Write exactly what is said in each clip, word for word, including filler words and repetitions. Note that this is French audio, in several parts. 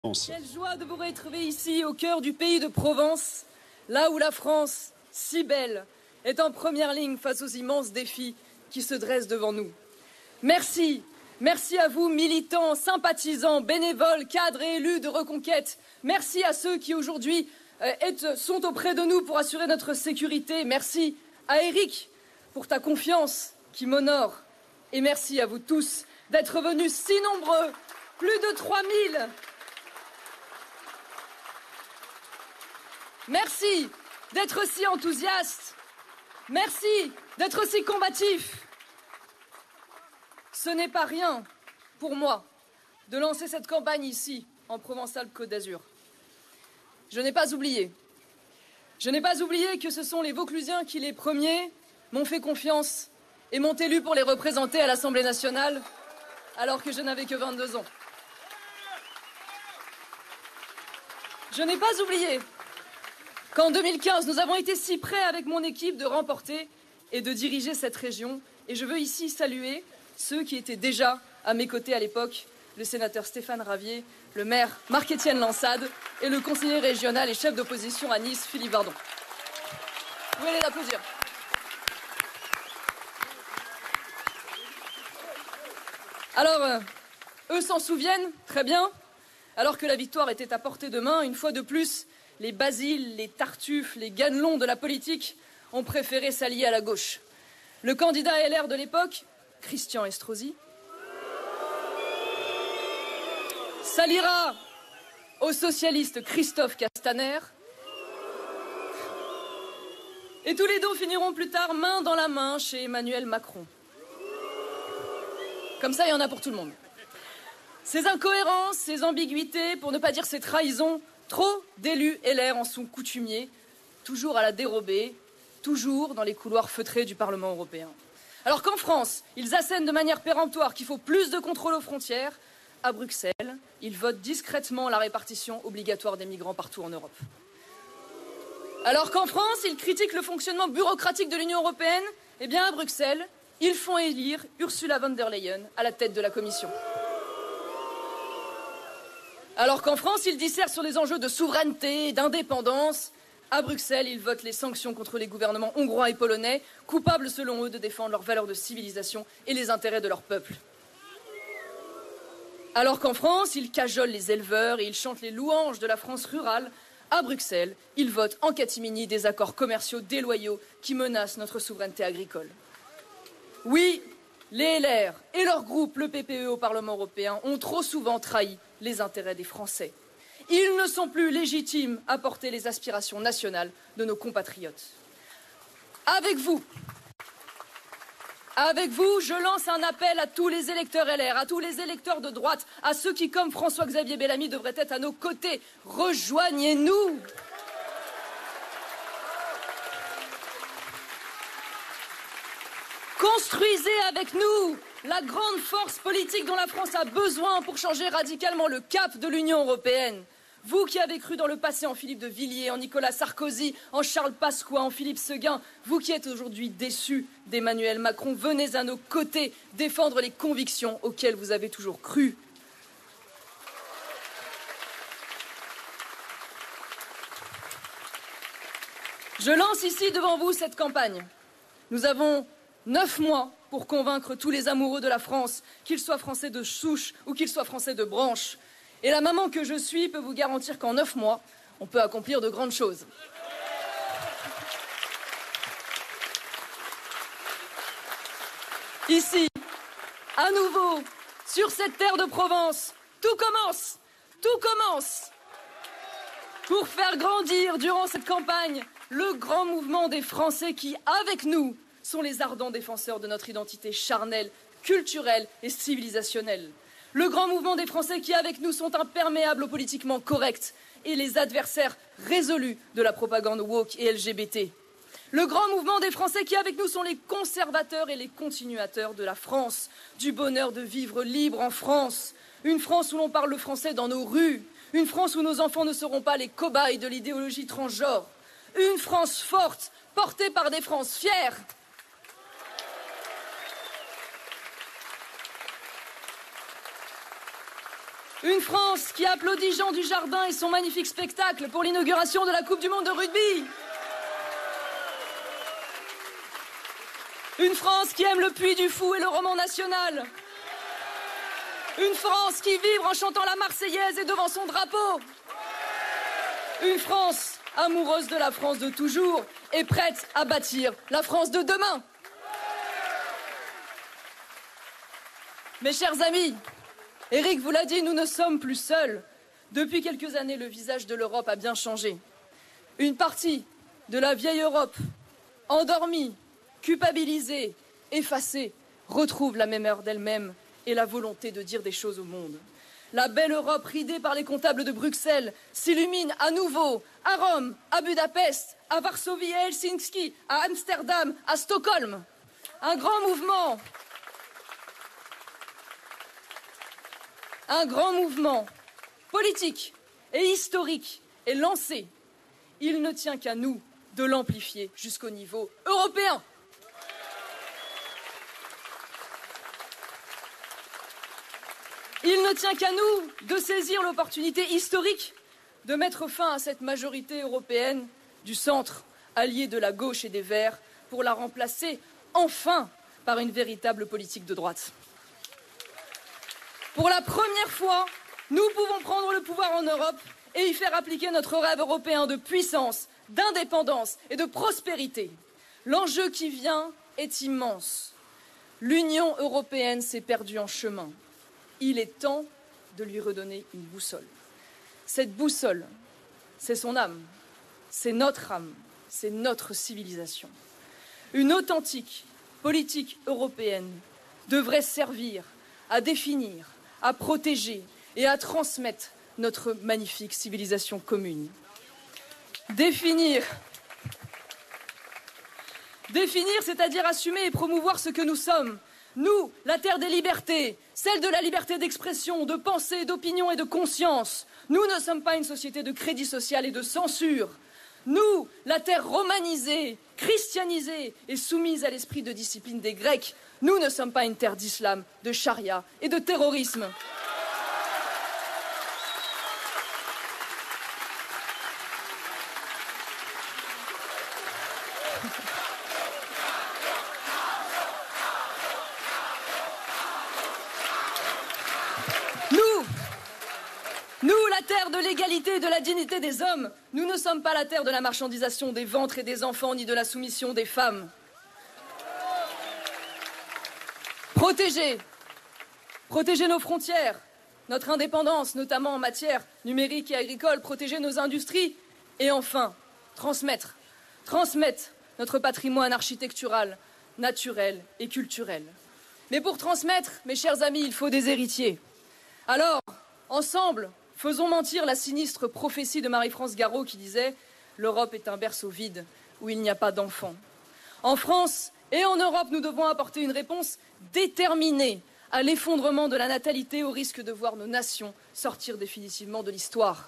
Quelle joie de vous retrouver ici, au cœur du pays de Provence, là où la France, si belle, est en première ligne face aux immenses défis qui se dressent devant nous. Merci, merci à vous, militants, sympathisants, bénévoles, cadres et élus de Reconquête. Merci à ceux qui aujourd'hui euh, sont auprès de nous pour assurer notre sécurité. Merci à Éric pour ta confiance qui m'honore. Et merci à vous tous d'être venus si nombreux, plus de trois mille. Merci d'être si enthousiaste. Merci d'être si combatif. Ce n'est pas rien pour moi de lancer cette campagne ici, en Provence-Alpes-Côte d'Azur. Je n'ai pas oublié. Je n'ai pas oublié que ce sont les Vauclusiens qui, les premiers, m'ont fait confiance et m'ont élu pour les représenter à l'Assemblée nationale, alors que je n'avais que vingt-deux ans. Je n'ai pas oublié qu'en deux mille quinze, nous avons été si près avec mon équipe de remporter et de diriger cette région. Et je veux ici saluer ceux qui étaient déjà à mes côtés à l'époque, le sénateur Stéphane Ravier, le maire Marc-Étienne Lansade et le conseiller régional et chef d'opposition à Nice, Philippe Bardon. Vous pouvez les applaudir. Alors, euh, eux s'en souviennent très bien, alors que la victoire était à portée de main, une fois de plus, les Basile, les Tartuffe, les Ganelon de la politique ont préféré s'allier à la gauche. Le candidat L R de l'époque, Christian Estrosi, s'alliera au socialiste Christophe Castaner, et tous les deux finiront plus tard main dans la main chez Emmanuel Macron. Comme ça, il y en a pour tout le monde. Ces incohérences, ces ambiguïtés, pour ne pas dire ces trahisons, trop d'élus L R en sont coutumiers, toujours à la dérobée, toujours dans les couloirs feutrés du Parlement européen. Alors qu'en France, ils assènent de manière péremptoire qu'il faut plus de contrôle aux frontières, à Bruxelles, ils votent discrètement la répartition obligatoire des migrants partout en Europe. Alors qu'en France, ils critiquent le fonctionnement bureaucratique de l'Union européenne, eh bien à Bruxelles, ils font élire Ursula von der Leyen à la tête de la Commission. Alors qu'en France, ils dissertent sur les enjeux de souveraineté et d'indépendance, à Bruxelles, ils votent les sanctions contre les gouvernements hongrois et polonais, coupables selon eux de défendre leurs valeurs de civilisation et les intérêts de leur peuple. Alors qu'en France, ils cajolent les éleveurs et ils chantent les louanges de la France rurale, à Bruxelles, ils votent en catimini des accords commerciaux déloyaux qui menacent notre souveraineté agricole. Oui, les L R et leur groupe, le P P E au Parlement européen, ont trop souvent trahi les intérêts des Français. Ils ne sont plus légitimes à porter les aspirations nationales de nos compatriotes. Avec vous, avec vous, je lance un appel à tous les électeurs L R, à tous les électeurs de droite, à ceux qui, comme François-Xavier Bellamy, devraient être à nos côtés. Rejoignez-nous! Construisez avec nous la grande force politique dont la France a besoin pour changer radicalement le cap de l'Union européenne. Vous qui avez cru dans le passé en Philippe de Villiers, en Nicolas Sarkozy, en Charles Pasqua, en Philippe Seguin, vous qui êtes aujourd'hui déçus d'Emmanuel Macron, venez à nos côtés défendre les convictions auxquelles vous avez toujours cru. Je lance ici devant vous cette campagne. Nous avons neuf mois pour convaincre tous les amoureux de la France, qu'ils soient français de souche ou qu'ils soient français de branche. Et la maman que je suis peut vous garantir qu'en neuf mois, on peut accomplir de grandes choses. Ici, à nouveau, sur cette terre de Provence, tout commence, tout commence pour faire grandir durant cette campagne le grand mouvement des Français qui, avec nous, sont les ardents défenseurs de notre identité charnelle, culturelle et civilisationnelle. Le grand mouvement des Français qui, avec nous, sont imperméables au politiquement correct et les adversaires résolus de la propagande woke et L G B T. Le grand mouvement des Français qui, avec nous, sont les conservateurs et les continuateurs de la France, du bonheur de vivre libre en France. Une France où l'on parle le français dans nos rues. Une France où nos enfants ne seront pas les cobayes de l'idéologie transgenre. Une France forte, portée par des Français fiers. Une France qui applaudit Jean Dujardin et son magnifique spectacle pour l'inauguration de la Coupe du Monde de rugby. Une France qui aime le Puy du Fou et le roman national. Une France qui vibre en chantant la Marseillaise et devant son drapeau. Une France amoureuse de la France de toujours et prête à bâtir la France de demain. Mes chers amis, Éric vous l'a dit, nous ne sommes plus seuls. Depuis quelques années, le visage de l'Europe a bien changé. Une partie de la vieille Europe, endormie, culpabilisée, effacée, retrouve la mémoire d'elle-même et la volonté de dire des choses au monde. La belle Europe, ridée par les comptables de Bruxelles, s'illumine à nouveau à Rome, à Budapest, à Varsovie, à Helsinki, à Amsterdam, à Stockholm. Un grand mouvement, un grand mouvement politique et historique est lancé. Il ne tient qu'à nous de l'amplifier jusqu'au niveau européen. Il ne tient qu'à nous de saisir l'opportunité historique de mettre fin à cette majorité européenne du centre, alliée de la gauche et des Verts, pour la remplacer enfin par une véritable politique de droite. Pour la première fois, nous pouvons prendre le pouvoir en Europe et y faire appliquer notre rêve européen de puissance, d'indépendance et de prospérité. L'enjeu qui vient est immense. L'Union européenne s'est perdue en chemin. Il est temps de lui redonner une boussole. Cette boussole, c'est son âme, c'est notre âme, c'est notre civilisation. Une authentique politique européenne devrait servir à définir, à protéger et à transmettre notre magnifique civilisation commune. Définir, définir, c'est-à-dire assumer et promouvoir ce que nous sommes. Nous, la terre des libertés, celle de la liberté d'expression, de pensée, d'opinion et de conscience. Nous ne sommes pas une société de crédit social et de censure. Nous, la terre romanisée, christianisée et soumise à l'esprit de discipline des Grecs. Nous ne sommes pas une terre d'islam, de charia et de terrorisme. De l'égalité et de la dignité des hommes. Nous ne sommes pas la terre de la marchandisation des ventres et des enfants, ni de la soumission des femmes. Protéger, protéger nos frontières, notre indépendance, notamment en matière numérique et agricole, protéger nos industries, et enfin, transmettre, transmettre notre patrimoine architectural, naturel et culturel. Mais pour transmettre, mes chers amis, il faut des héritiers. Alors, ensemble, faisons mentir la sinistre prophétie de Marie-France Garot qui disait « L'Europe est un berceau vide où il n'y a pas d'enfants ». En France et en Europe, nous devons apporter une réponse déterminée à l'effondrement de la natalité au risque de voir nos nations sortir définitivement de l'histoire.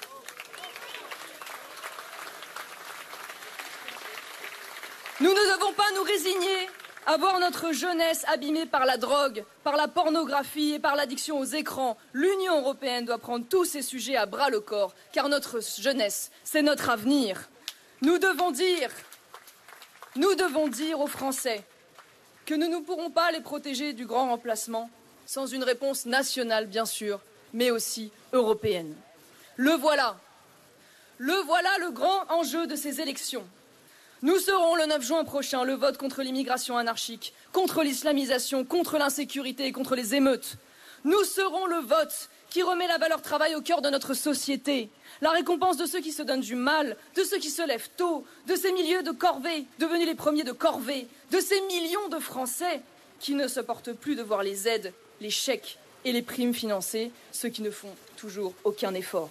Nous ne devons pas nous résigner à voir notre jeunesse abîmée par la drogue, par la pornographie et par l'addiction aux écrans. L'Union européenne doit prendre tous ces sujets à bras le corps, car notre jeunesse, c'est notre avenir. Nous devons dire, nous devons dire aux Français que nous ne pourrons pas les protéger du grand remplacement sans une réponse nationale, bien sûr, mais aussi européenne. Le voilà, le voilà le grand enjeu de ces élections. Nous serons le neuf juin prochain le vote contre l'immigration anarchique, contre l'islamisation, contre l'insécurité et contre les émeutes. Nous serons le vote qui remet la valeur travail au cœur de notre société, la récompense de ceux qui se donnent du mal, de ceux qui se lèvent tôt, de ces milieux de corvée, devenus les premiers de corvée, de ces millions de Français qui ne supportent plus de voir les aides, les chèques et les primes financer, ceux qui ne font toujours aucun effort.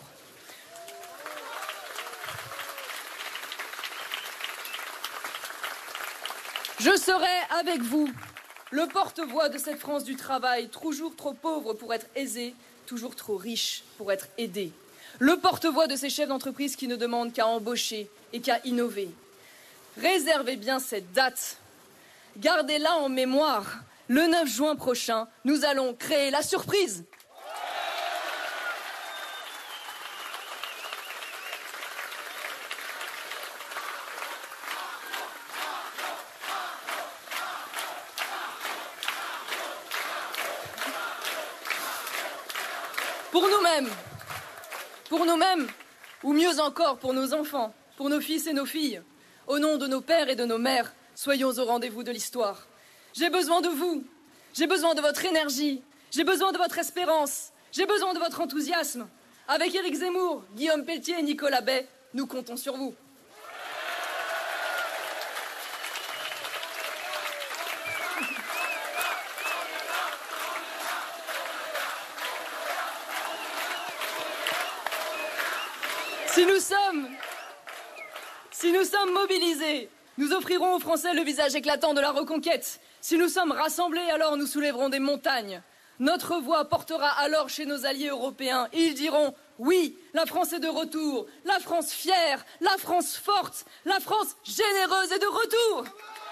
Je serai avec vous, le porte-voix de cette France du travail, toujours trop pauvre pour être aisée, toujours trop riche pour être aidée. Le porte-voix de ces chefs d'entreprise qui ne demandent qu'à embaucher et qu'à innover. Réservez bien cette date. Gardez-la en mémoire. Le neuf juin prochain, nous allons créer la surprise. Pour nous-mêmes. Pour nous-mêmes, ou mieux encore pour nos enfants, pour nos fils et nos filles. Au nom de nos pères et de nos mères, soyons au rendez-vous de l'histoire. J'ai besoin de vous. J'ai besoin de votre énergie. J'ai besoin de votre espérance. J'ai besoin de votre enthousiasme. Avec Éric Zemmour, Guillaume Pelletier et Nicolas Bay, nous comptons sur vous. Si nous sommes, si nous sommes mobilisés, nous offrirons aux Français le visage éclatant de la reconquête. Si nous sommes rassemblés, alors nous soulèverons des montagnes. Notre voix portera alors chez nos alliés européens. Et ils diront, oui, la France est de retour, la France fière, la France forte, la France généreuse est de retour.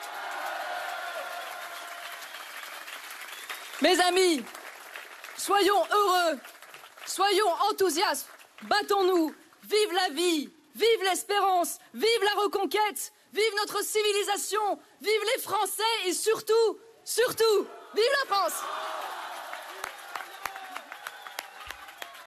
Mes amis, soyons heureux, soyons enthousiastes, battons-nous. Vive la vie, vive l'espérance, vive la reconquête, vive notre civilisation, vive les Français et surtout, surtout, vive la France!